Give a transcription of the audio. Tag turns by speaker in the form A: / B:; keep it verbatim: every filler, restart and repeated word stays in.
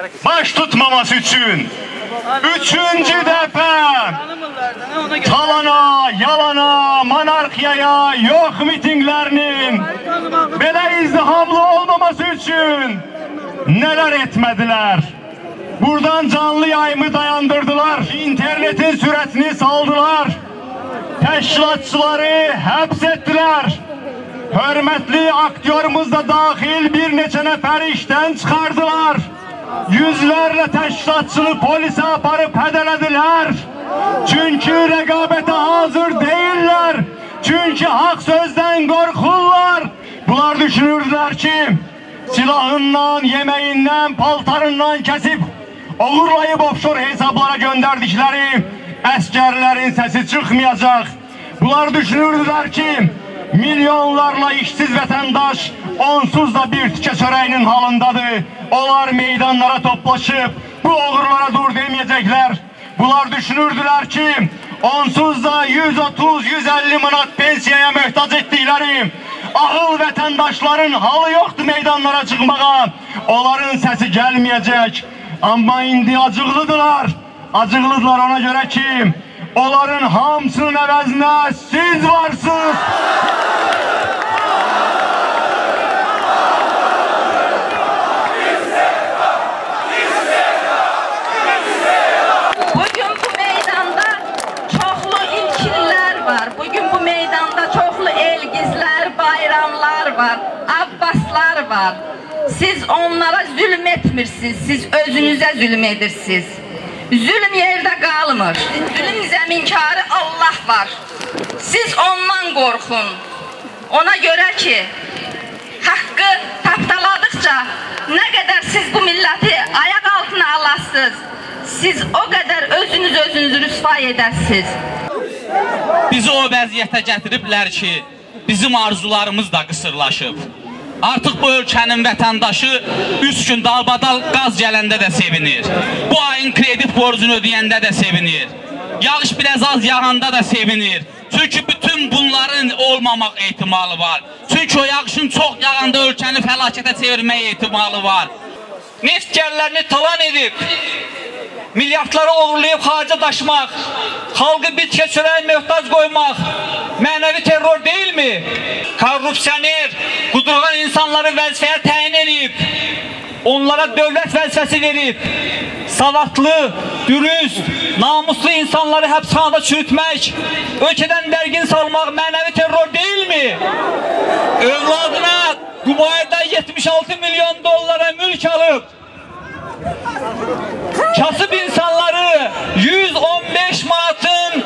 A: baş tutmaması üçün üçüncü dəfə talana, yalana, monarxiyaya, yox mitinglərinin belə izdihamlı olmaması üçün nələr etmədilər? Buradan canlı yayımı dayandırdılar, internetin sürətini saldılar, təşkilatçıları həbs etdilər. Hörmətli aktyorumuz da daxil bir neçə nəfəri işdən çıxardılar. Yüzlərlə təşkilatçını polisə aparıb hədələdilər. Çünki rəqabətə hazır deyirlər. Çünki haqq sözdən qorxurlar. Bunlar düşünürdülər ki, silahından, yeməyindən, paltarından kəsib, oğurlayıb offshore hesablara göndərdikləri əskərlərin səsi çıxmayacaq. Bunlar düşünürdülər ki, milyonlarla işsiz vətəndaş onsuz da bir tikə çörəyinin halındadır. Onlar meydanlara toplaşıb bu oğurlara dur deməyəcəklər. Bunlar düşünürdülər ki, onsuz da yüz otuz yüz əlli manat pensiyaya möhtac etdikləri ahıl vətəndaşların halı yoxdur meydanlara çıxmağa. Onların səsi gəlməyəcək. Amma indi acıqlıdırlar. Acıqlıdırlar ona görə ki, onların hamısının əvəzinə siz varsınız.
B: Bugün bu meydanda çoxlu ilkillər var. Bugün bu meydanda çoxlu elgizlər, bayramlar var, abbaslar var. Siz onlara zülm etmirsiniz, siz özünüzə zülm edirsiniz. Zülm yerdə qalmır. Zülm zəminkarı Allah var. Siz ondan qorxun. Ona görə ki, haqqı tapdaladıqca nə qədər siz bu milləti ayaq altına alasınız, siz o qədər özünüz özünüzü rüsva edərsiniz.
C: Bizi o vəziyyətə gətiriblər ki, bizim arzularımız da qısırlaşıb. Artıq bu ölkənin vətəndaşı üç gün dalbadal qaz gələndə də sevinir. Bu ayın kredit borcunu ödəyəndə də sevinir. Yağış biraz az yağanda da sevinir. Çünki bütün bunların olmamaq ehtimalı var. Çünki o yağışın çox yağanda ölkəni fəlakətə çevirmək ehtimalı var.
D: Neft gəlirlərini talan edib, milyardları oğurlayıb xarica daşımaq, xalqı bir tikə çörəyə möhtac qoymaq mənəvi terror deyilmi? Korrupsioner, qudurğan insanları vəzifəyə təyin edib, onlara dövlət vəzifəsi verib, savadlı, dürüst, namuslu insanları həbsxanada çürütmək, ölkədən dərgin salmaq mənəvi terror deyilmi? Övladına Dubayda yetmiş altı milyon dollara mülk alıb, kasıb insanları yüz on beş manatın